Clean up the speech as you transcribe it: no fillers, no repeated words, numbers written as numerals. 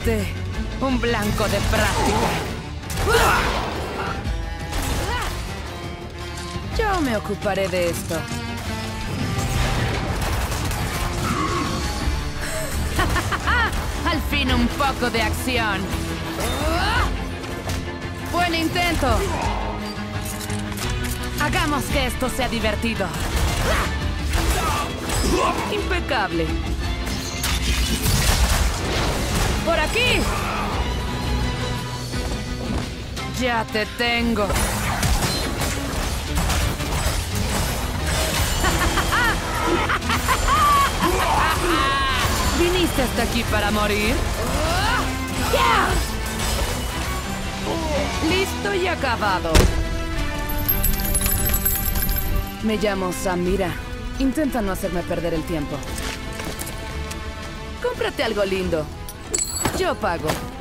Fuiste un blanco de práctica. Yo me ocuparé de esto. Al fin un poco de acción. Buen intento. Hagamos que esto sea divertido. Impecable. ¡Por aquí! Ya te tengo. ¿Viniste hasta aquí para morir? Listo y acabado. Me llamo Samira. Intenta no hacerme perder el tiempo. Cómprate algo lindo. Yo pago.